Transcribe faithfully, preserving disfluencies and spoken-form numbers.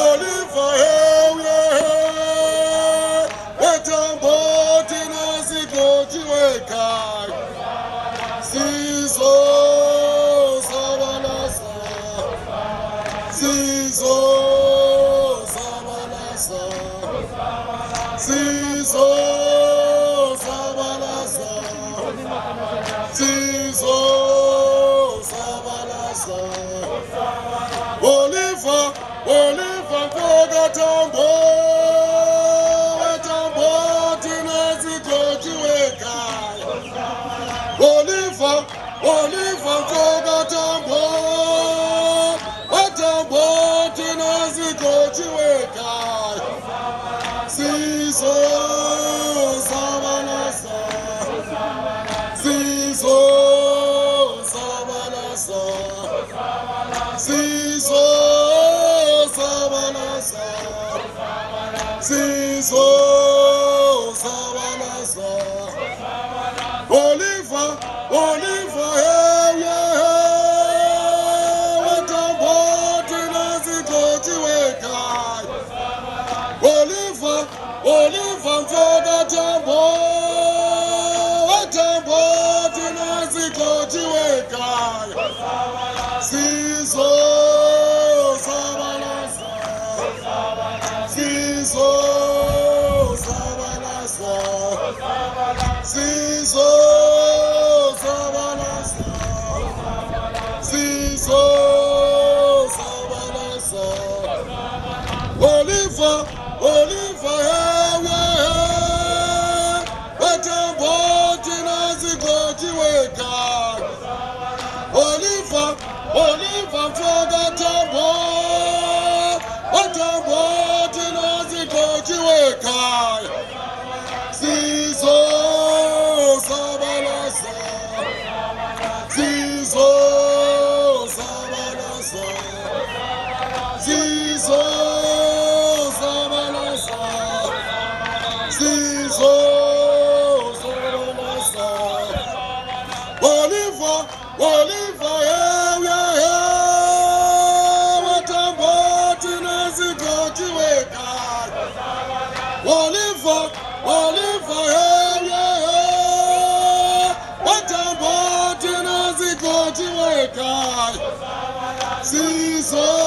Oliver, hell yeah. What a boat in us, it go to wake up. Siso, Sabalasa. Siso, Sabalasa. Siso, Sabalasa. Siso, Sabalasa. Oliver, Oliver, Fogatambo. Watambo, Tinaziko, Chiweka. Oliver, Oliver, Fogatambo. Watambo, Tinaziko, Chiweka. Siso, Sabalasa. Siso, Sabalasa. Siso, Sabalasa. Siso, Sabalasa. Oliver, Oliver, hey, yeah, hey. What a boat in us, it go to wake up. Oliver, Oliver, for the jumbo. What a boat in us, it go to wake up. Siso, Sabalasa. Siso, Sabalasa. Siso, Sabalasa. Siso, Sabalasa. Oliver, Oliver, hey, yeah. What a boat in us, it go to wake up. Oliver, Oliver, for the jumbo. What a boat in us, it go to wake up. Siso, Sabalasa. Siso, Sabalasa. Siso, Sabalasa. Siso, Sabalasa. Oliver, Oliver, yeah, yeah, yeah. What a boat in us, it go to wake up. Oliver, Oliver, yeah, yeah, yeah. What a boat in us, it go to wake up. Siso.